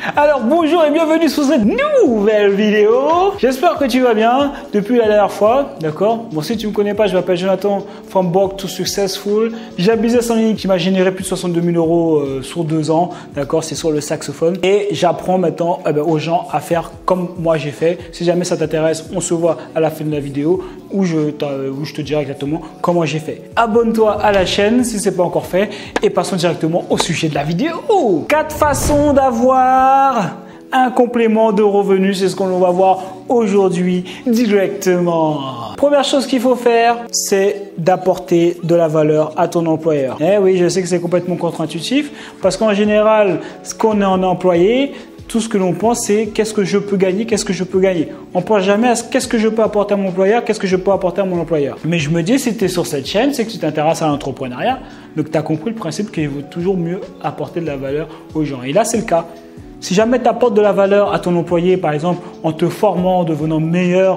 Alors bonjour et bienvenue sur cette nouvelle vidéo. J'espère que tu vas bien depuis la dernière fois, d'accord. Bon, si tu ne me connais pas, je m'appelle Jonathan from Broke to Successful. J'ai un business en ligne qui m'a généré plus de 62 000 euros sur 2 ans, d'accord. C'est sur le saxophone et j'apprends maintenant aux gens à faire comme moi j'ai fait. Si jamais ça t'intéresse, on se voit à la fin de la vidéo où je te dirai exactement comment j'ai fait. Abonne-toi à la chaîne si ce n'est pas encore fait et passons directement au sujet de la vidéo. 4 façons d'avoir un complément de revenus, c'est ce qu'on va voir aujourd'hui directement. Première chose qu'il faut faire, c'est d'apporter de la valeur à ton employeur. Eh oui, je sais que c'est complètement contre-intuitif parce qu'en général, ce qu'on est en employé, tout ce que l'on pense, c'est qu'est-ce que je peux gagner, qu'est-ce que je peux gagner. On ne pense jamais à qu'est-ce que je peux apporter à mon employeur, qu'est-ce que je peux apporter à mon employeur. Mais je me dis, si tu es sur cette chaîne, c'est que tu t'intéresses à l'entrepreneuriat. Donc, tu as compris le principe qu'il vaut toujours mieux apporter de la valeur aux gens. Et là, c'est le cas. Si jamais tu apportes de la valeur à ton employé, par exemple, en te formant, en devenant meilleur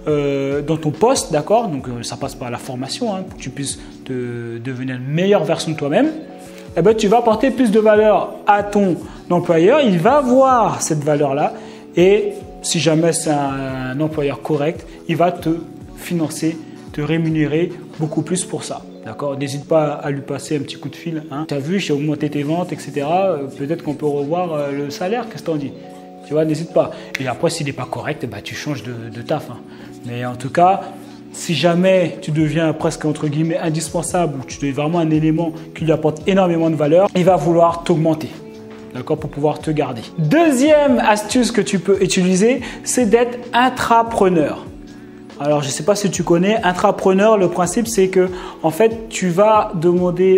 dans ton poste, d'accord? Donc, ça passe par la formation, pour que tu puisses devenir une meilleure version de toi-même. Eh bien, tu vas apporter plus de valeur à ton employeur. Il va voir cette valeur-là et si jamais c'est un employeur correct, il va te financer, te rémunérer beaucoup plus pour ça. D'accord? N'hésite pas à lui passer un petit coup de fil. Tu as vu, j'ai augmenté tes ventes, etc. Peut-être qu'on peut revoir le salaire. Qu'est-ce que t'en dis? Tu vois, n'hésite pas. Et après, s'il n'est pas correct, bah, tu changes de taf. Mais en tout cas, si jamais tu deviens presque entre guillemets indispensable ou tu es vraiment un élément qui lui apporte énormément de valeur, il va vouloir t'augmenter. D'accord, pour pouvoir te garder. Deuxième astuce que tu peux utiliser, c'est d'être intrapreneur. Alors, je ne sais pas si tu connais, intrapreneur, le principe c'est que en fait, tu vas demander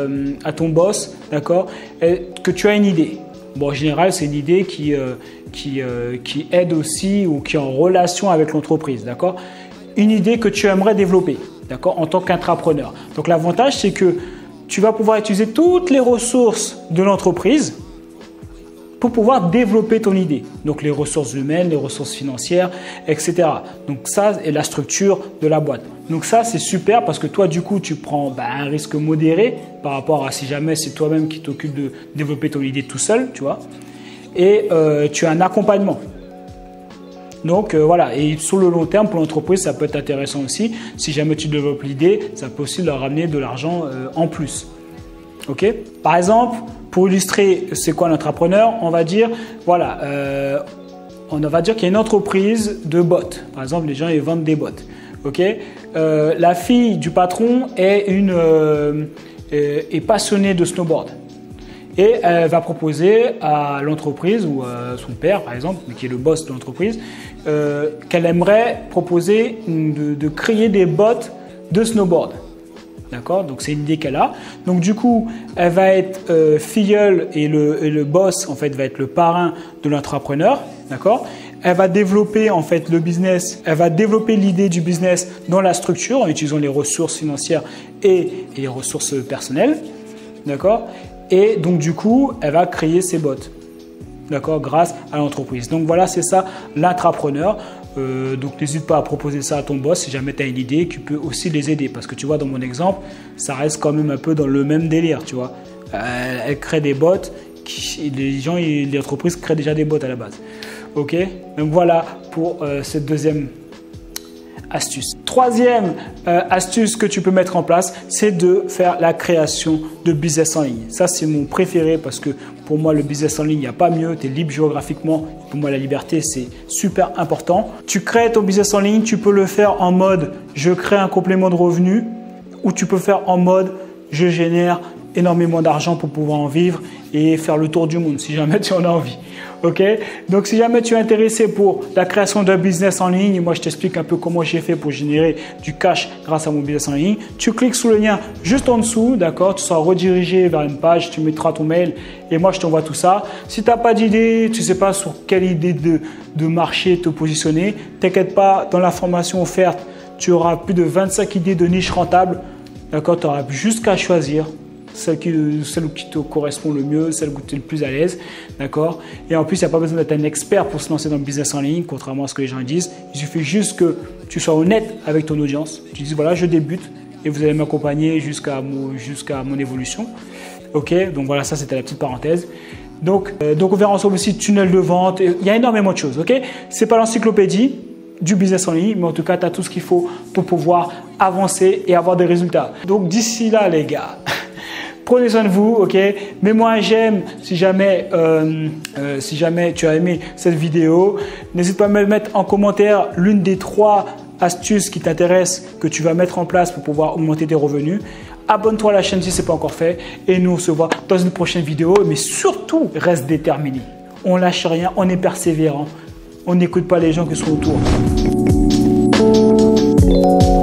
à ton boss, d'accord, que tu as une idée. Bon, en général, c'est une idée qui aide aussi ou qui est en relation avec l'entreprise, d'accord. Une idée que tu aimerais développer, d'accord, en tant qu'intrapreneur. Donc, l'avantage, c'est que tu vas pouvoir utiliser toutes les ressources de l'entreprise pour pouvoir développer ton idée. Donc, les ressources humaines, les ressources financières, etc. Donc, ça est la structure de la boîte. Donc, ça, c'est super parce que toi, du coup, tu prends un risque modéré par rapport à si jamais c'est toi-même qui t'occupe de développer ton idée tout seul, tu vois. Et tu as un accompagnement. Donc, voilà. Et sur le long terme, pour l'entreprise, ça peut être intéressant aussi. Si jamais tu développes l'idée, ça peut aussi leur ramener de l'argent en plus. OK? Par exemple, pour illustrer c'est quoi un entrepreneur, on va dire, voilà, on va dire qu'il y a une entreprise de bottes. Par exemple, les gens ils vendent des bottes. OK? La fille du patron est passionnée de snowboard. Et elle va proposer à l'entreprise ou à son père, par exemple, qui est le boss de l'entreprise, qu'elle aimerait proposer de créer des bottes de snowboard. D'accord? Donc, c'est une idée qu'elle a. Donc, du coup, elle va être filleule et le boss, en fait, va être le parrain de l'entrepreneur. D'accord? Elle va développer, en fait, le business. Elle va développer l'idée du business dans la structure en utilisant les ressources financières et les ressources personnelles. D'accord? Et donc, du coup, elle va créer ses bottes. D'accord? Grâce à l'entreprise. Donc, voilà, c'est ça, l'intrapreneur. Donc, n'hésite pas à proposer ça à ton boss si jamais tu as une idée, tu peux aussi les aider. Parce que tu vois, dans mon exemple, ça reste quand même un peu dans le même délire, tu vois. Elle crée des bots, les entreprises créent déjà des bots à la base. OK? Donc, voilà pour cette deuxième astuce. Troisième astuce que tu peux mettre en place, c'est de faire la création de business en ligne. Ça, c'est mon préféré parce que pour moi, le business en ligne, il n'y a pas mieux. Tu es libre géographiquement. Pour moi, la liberté, c'est super important. Tu crées ton business en ligne. Tu peux le faire en mode « je crée un complément de revenu » ou tu peux faire en mode « je génère énormément d'argent pour pouvoir en vivre et faire le tour du monde si jamais tu en as envie. » OK? Donc, si jamais tu es intéressé pour la création d'un business en ligne, moi, je t'explique un peu comment j'ai fait pour générer du cash grâce à mon business en ligne. Tu cliques sur le lien juste en dessous, d'accord? Tu seras redirigé vers une page, tu mettras ton mail et moi, je t'envoie tout ça. Si tu n'as pas d'idée, tu ne sais pas sur quelle idée de marché te positionner, t'inquiète pas, dans la formation offerte, tu auras plus de 25 idées de niche rentables. D'accord? Tu auras juste qu'à choisir. Celle qui te correspond le mieux, celle où tu es le plus à l'aise, d'accord? Et en plus, il n'y a pas besoin d'être un expert pour se lancer dans le business en ligne, contrairement à ce que les gens disent. Il suffit juste que tu sois honnête avec ton audience. Tu dis, voilà, je débute et vous allez m'accompagner jusqu'à mon évolution. OK? Donc voilà, ça, c'était la petite parenthèse. Donc on verra ensemble aussi tunnel de vente. Il y a énormément de choses. Ok, c'est pas l'encyclopédie du business en ligne, mais en tout cas, tu as tout ce qu'il faut pour pouvoir avancer et avoir des résultats. Donc d'ici là, les gars, prenez soin de vous, ok? Mets-moi un j'aime si jamais tu as aimé cette vidéo. N'hésite pas à me mettre en commentaire l'une des 3 astuces qui t'intéressent, que tu vas mettre en place pour pouvoir augmenter tes revenus. Abonne-toi à la chaîne si ce n'est pas encore fait et nous on se voit dans une prochaine vidéo. Mais surtout, reste déterminé. On lâche rien, on est persévérant. On n'écoute pas les gens qui sont autour.